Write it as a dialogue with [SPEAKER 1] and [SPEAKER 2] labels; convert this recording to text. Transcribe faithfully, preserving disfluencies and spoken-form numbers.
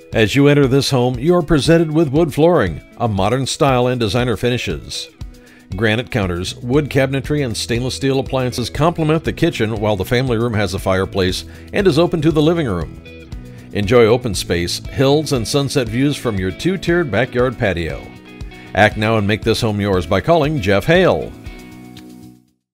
[SPEAKER 1] As you enter this home, you are presented with wood flooring, a modern style and designer finishes. Granite counters, wood cabinetry, and stainless steel appliances complement the kitchen, while the family room has a fireplace and is open to the living room. Enjoy open space, hills, and sunset views from your two-tiered backyard patio. Act now and make this home yours by calling Jeff Hale.